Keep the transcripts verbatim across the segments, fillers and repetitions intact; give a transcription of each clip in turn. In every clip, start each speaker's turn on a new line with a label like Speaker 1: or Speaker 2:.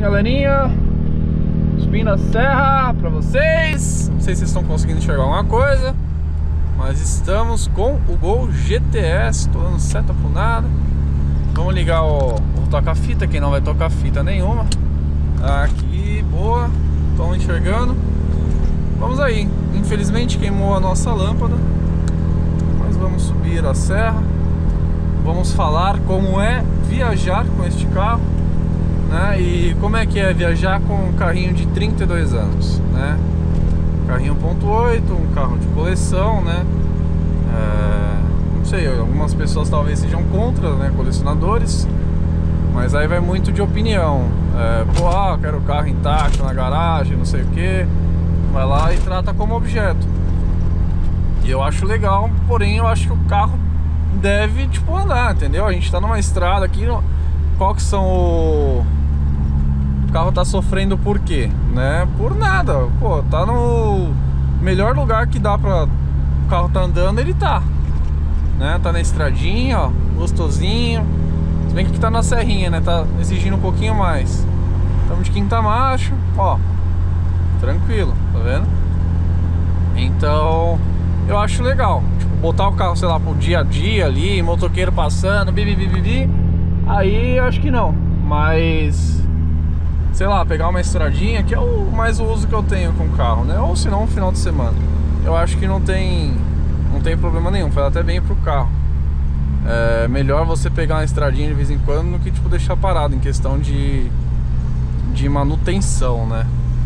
Speaker 1: galerinha, subindo a serra pra vocês. Não sei se vocês estão conseguindo enxergar alguma coisa, mas estamos com o Gol G T S. Tô dando seta pro nada. Vamos ligar o, o toca-fita, quem não vai tocar fita nenhuma. Aqui, boa, estão enxergando. Vamos aí, infelizmente queimou a nossa lâmpada, mas vamos subir a serra. Vamos falar como é viajar com este carro, né? E como é que é viajar com um carrinho de trinta e dois anos, né? Carrinho um ponto oito, um carro de coleção, né? É, não sei, algumas pessoas talvez sejam contra, né? Colecionadores, mas aí vai muito de opinião. É, pô, ah, quero o carro intacto na garagem, não sei o que. Vai lá e trata como objeto. E eu acho legal, porém eu acho que o carro deve, tipo, andar, entendeu? A gente tá numa estrada aqui, qual que são o... O carro tá sofrendo por quê? Né? Por nada, pô, tá no melhor lugar que dá pra... O carro tá andando, ele tá, né? Tá na estradinha, ó, gostosinho. Se bem que aqui tá na serrinha, né? Tá exigindo um pouquinho mais. Estamos de quinta marcha, ó, tranquilo, tá vendo? Então, eu acho legal, tipo, botar o carro, sei lá, pro dia a dia ali, motoqueiro passando, bibi, bibi, bibi, aí eu acho que não. Mas, sei lá, pegar uma estradinha, que é o mais o uso que eu tenho com o carro, né? Ou se não, um final de semana. Eu acho que não tem, não tem problema nenhum, faz até bem pro carro. É melhor você pegar uma estradinha de vez em quando do que, tipo, deixar parado, em questão de, de manutenção, né?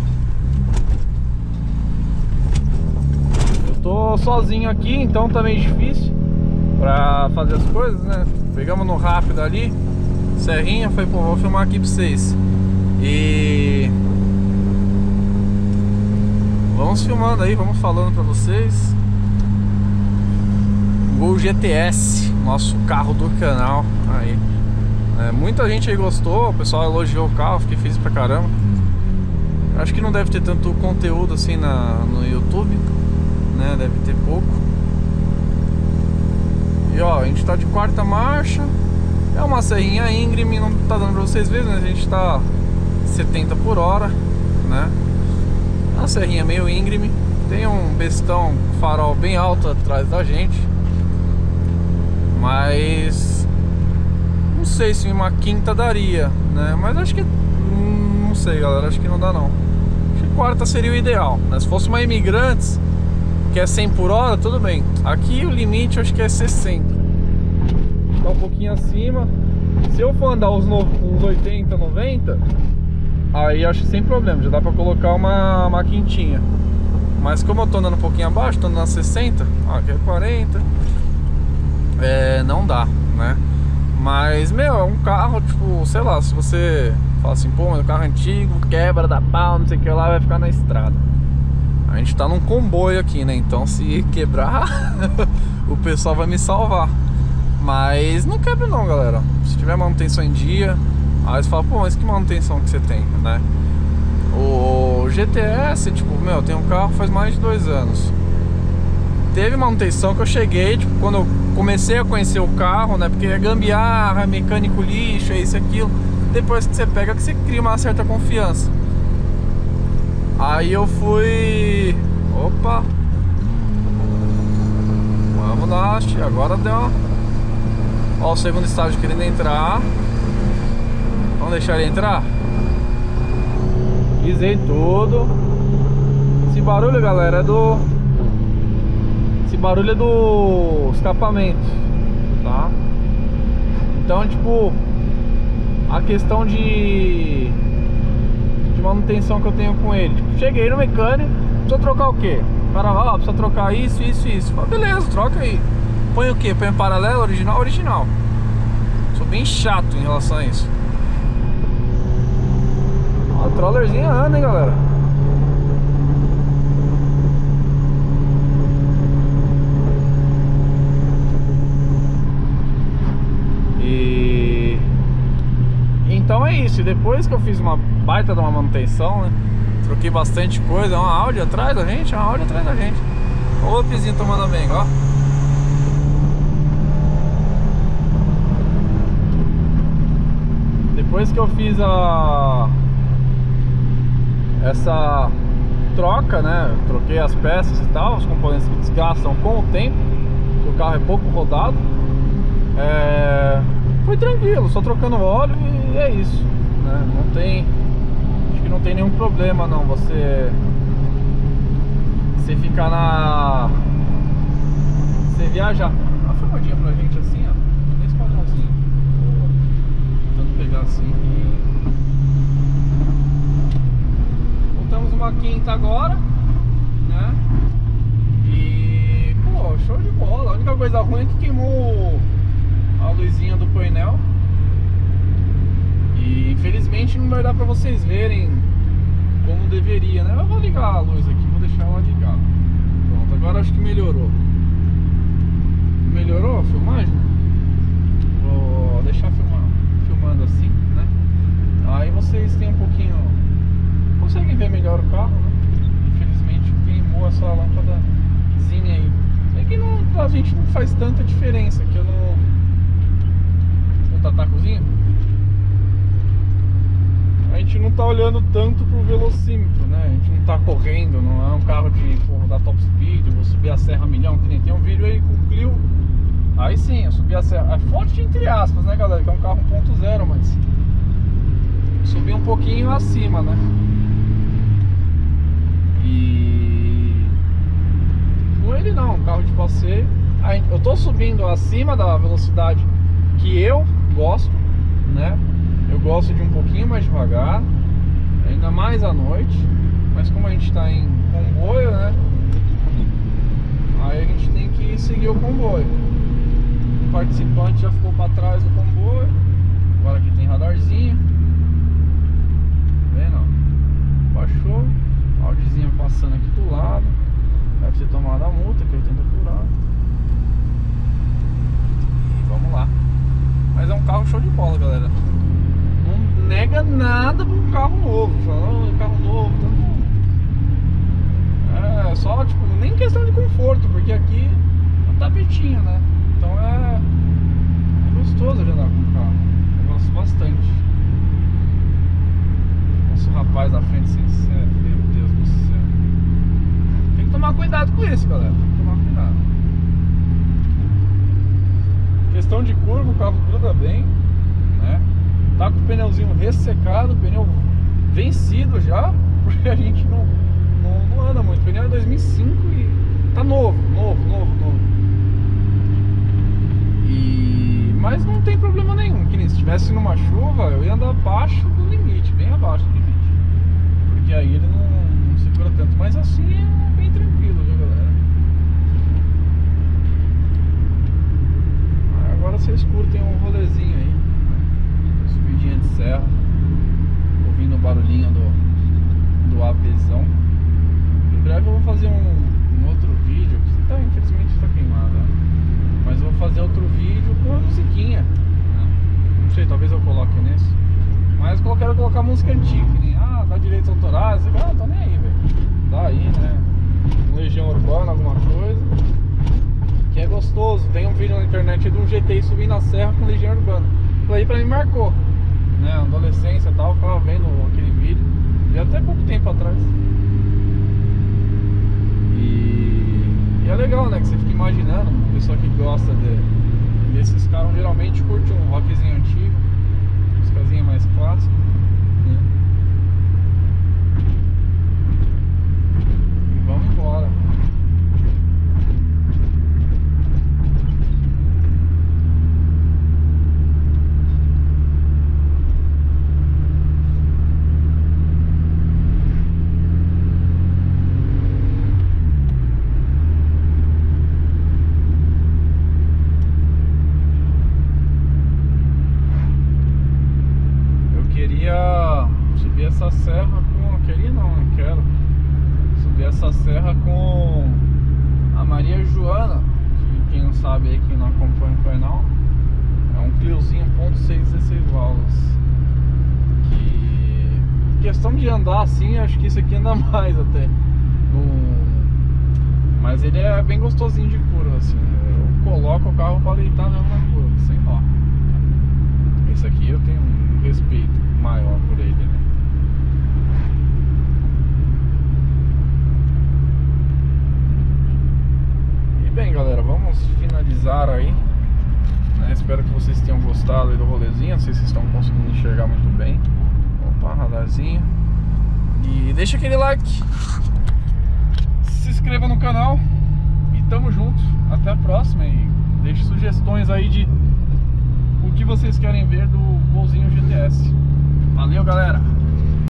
Speaker 1: Tô sozinho aqui, então tá meio difícil pra fazer as coisas, né? Pegamos no rápido ali, serrinha, foi, pô, vou filmar aqui pra vocês. E vamos filmando aí, vamos falando pra vocês. Gol G T S, nosso carro do canal. Aí, é, muita gente aí gostou, o pessoal elogiou o carro, fiquei feliz pra caramba. Acho que não deve ter tanto conteúdo assim na, no YouTube, né? Deve ter pouco. E ó, a gente tá de quarta marcha. É uma serrinha íngreme, não tá dando pra vocês verem, né? A gente tá setenta por hora, né? É uma serrinha meio íngreme. Tem um bestão farol bem alto atrás da gente, mas não sei se uma quinta daria, né? Mas acho que não sei, galera, acho que não dá não. Acho que quarta seria o ideal, né? Se fosse uma Imigrantes, que é cem por hora, tudo bem. Aqui o limite eu acho que é sessenta. Tá um pouquinho acima. Se eu for andar uns, no, uns oitenta, noventa, aí acho que sem problema, já dá pra colocar uma, uma quintinha. Mas como eu tô andando um pouquinho abaixo, tô andando na sessenta, ó, aqui é quarenta, é, não dá, né? Mas, meu, é um carro, tipo, sei lá, se você fala assim, pô, mas o carro antigo, quebra, dá pau, não sei o que lá, vai ficar na estrada. A gente tá num comboio aqui, né? Então se quebrar, o pessoal vai me salvar. Mas não quebra não, galera. Se tiver manutenção em dia, aí você fala, pô, mas que manutenção que você tem, né? O G T S, tipo, meu, tem um carro faz mais de dois anos. Teve manutenção que eu cheguei, tipo, quando eu comecei a conhecer o carro, né? Porque é gambiarra, mecânico lixo, é isso e aquilo. Depois que você pega, que você cria uma certa confiança. Aí eu fui... Opa! Vamos lá, agora deu. Ó, o segundo estágio querendo entrar. Vamos deixar ele entrar? Pisei tudo. Esse barulho, galera, é do... Esse barulho é do escapamento, tá? Então, tipo, a questão de... de manutenção que eu tenho com ele, tipo, cheguei no mecânico, precisa trocar o quê? O cara vai, ó, precisa trocar isso, isso e isso. Fala, beleza, troca aí. Põe o quê? Põe paralelo, original, original. Sou bem chato em relação a isso. A trollerzinha anda, hein, galera. E então é isso. E depois que eu fiz uma baita de uma manutenção, né? Troquei bastante coisa. É uma Audi atrás da gente, é uma Audi atrás da gente. Olha o pizinho tomando a benga, ó. Depois que eu fiz a essa troca, né? Eu troquei as peças e tal, os componentes que desgastam com o tempo, que o carro é pouco rodado. É... Foi tranquilo, só trocando óleo e é isso, né? Não tem, acho que não tem nenhum problema não. Você, você ficar na, você viajar. Uma filmadinha pra gente assim, ó, nesse padrãozinho. Vou tentando pegar assim. Voltamos uma quinta agora, né? E pô, show de bola. A única coisa ruim é que queimou a luzinha do painel e infelizmente não vai dar pra vocês verem como deveria, né? Eu vou ligar a luz aqui, vou deixar ela ligada. Pronto, agora acho que melhorou. Melhorou a filmagem? Vou deixar filmar, filmando assim, né? Aí vocês têm um pouquinho, conseguem ver melhor o carro, né? Infelizmente queimou essa lâmpadazinha aí. É que não, a gente não faz tanta diferença, que eu não... Tatacozinho, a gente não tá olhando tanto pro velocímetro, né? A gente não tá correndo, não é um carro de porra, da top speed, vou subir a serra a milhão, que nem tem um vídeo aí com o Clio. Aí sim, eu subi a serra, é forte entre aspas, né, galera? Que é um carro um ponto zero, mas subi um pouquinho acima, né? E com ele não, um carro de passeio. Eu tô subindo acima da velocidade que eu gosto, né? Eu gosto de um pouquinho mais devagar, ainda mais à noite. Mas como a gente tá em comboio, né? Aí a gente tem que seguir o comboio. O participante já ficou para trás do comboio. Agora aqui tem radarzinho. Vendo? Baixou. Audiozinho passando aqui do lado. Deve ter tomado a multa que eu tento furar. E vamos lá. Mas é um carro show de bola, galera. Não nega nada pra um carro novo. Falando um carro novo, tá bom. É só, tipo, nem questão de conforto, porque aqui é um tapetinho, né? Então é, é gostoso de andar com o carro. Eu gosto bastante. Nossa, o rapaz da frente sincero, meu Deus do céu. Tem que tomar cuidado com isso, galera. Tem que tomar cuidado. Questão de curva, o carro gruda bem, né? Tá com o pneuzinho ressecado, pneu vencido já, porque a gente não, não, não anda muito. O pneu é dois mil e cinco e tá novo, novo, novo, novo. E... mas não tem problema nenhum, que nem se estivesse numa chuva, eu ia andar abaixo do limite, bem abaixo do limite. Porque aí ele não, não segura tanto, mas assim é bem tranquilo, viu, galera? Agora vocês curtem um rolezinho aí, né? Subidinha de serra, ouvindo o barulhinho do, do APzão. Em breve eu vou fazer um, um outro vídeo, que tá, infelizmente está queimado, né? Mas eu vou fazer outro vídeo com a musiquinha, né? Não sei, talvez eu coloque nesse. Mas eu quero colocar música antiga, que nem, ah, dá direitos autorais. Ah, tô nem aí, velho. Dá aí, né? Legião Urbana, alguma coisa. Que é gostoso. Tem um vídeo na internet de um G T I subindo a serra com Legião Urbana. Isso aí pra mim marcou, né? Adolescência e tal, eu ficava vendo aquele vídeo. Já até pouco tempo atrás. E, e é legal, né? Que você fica imaginando. Uma pessoa que gosta de, desses carros geralmente curte um rockzinho antigo, músicazinha mais clássica, né? E vamos embora. Essa serra com... queria não, não quero subir essa serra com a Maria Joana, que quem não sabe aí, quem não acompanha o canal, é um Cliozinho um ponto seis dezesseis válvulas, que questão de andar assim, acho que isso aqui anda mais até no... mas ele é bem gostosinho de curva assim, eu coloco o carro para deitar mesmo na curva, sem nó. Esse aqui eu tenho um respeito maior por ele, né? vamos finalizar aí, né? Espero que vocês tenham gostado aí do rolezinho. Não sei se vocês estão conseguindo enxergar muito bem. Opa, radarzinho. E deixa aquele like, se inscreva no canal e tamo junto. Até a próxima e deixe sugestões aí de o que vocês querem ver do Golzinho G T S. Valeu, galera!